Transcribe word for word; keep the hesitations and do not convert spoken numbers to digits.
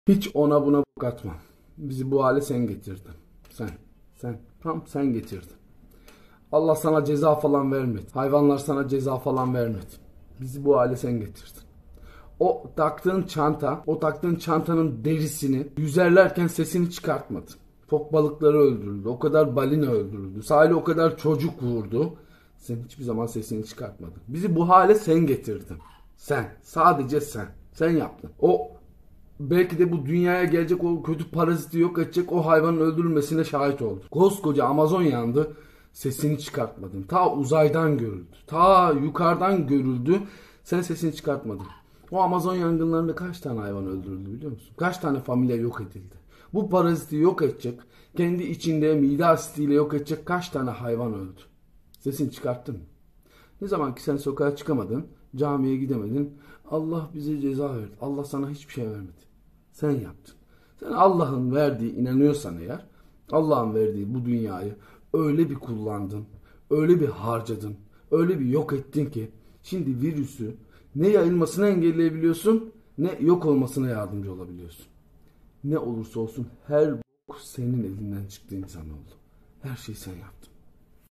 Hiç ona buna katma. Bizi bu hale sen getirdin. Sen. Sen. Tam sen getirdin. Allah sana ceza falan vermedi. Hayvanlar sana ceza falan vermedi. Bizi bu hale sen getirdin. O taktığın çanta, o taktığın çantanın derisini yüzerlerken sesini çıkartmadın. Fok balıkları öldürüldü. O kadar balina öldürüldü. Sahile o kadar çocuk vurdu. Sen hiçbir zaman sesini çıkartmadın. Bizi bu hale sen getirdin. Sen. Sadece sen. Sen yaptın. O belki de bu dünyaya gelecek o kötü paraziti yok edecek o hayvanın öldürülmesine şahit oldun. Koskoca Amazon yandı. Sesini çıkartmadın. Ta uzaydan görüldü. Ta yukarıdan görüldü. Sen sesini çıkartmadın. O Amazon yangınlarında kaç tane hayvan öldürüldü biliyor musun? Kaç tane familya yok edildi? Bu paraziti yok edecek, kendi içinde mide asitiyle yok edecek kaç tane hayvan öldü? Sesini çıkarttın mı? Ne zaman ki sen sokağa çıkamadın, camiye gidemedin, Allah bize ceza verdi. Allah sana hiçbir şey vermedi. Sen yaptın. Sen Allah'ın verdiği inanıyorsan eğer, Allah'ın verdiği bu dünyayı öyle bir kullandın, öyle bir harcadın, öyle bir yok ettin ki şimdi virüsü ne yayılmasını engelleyebiliyorsun ne yok olmasına yardımcı olabiliyorsun. Ne olursa olsun her bok senin elinden çıktı insan oldu. Her şeyi sen yaptın.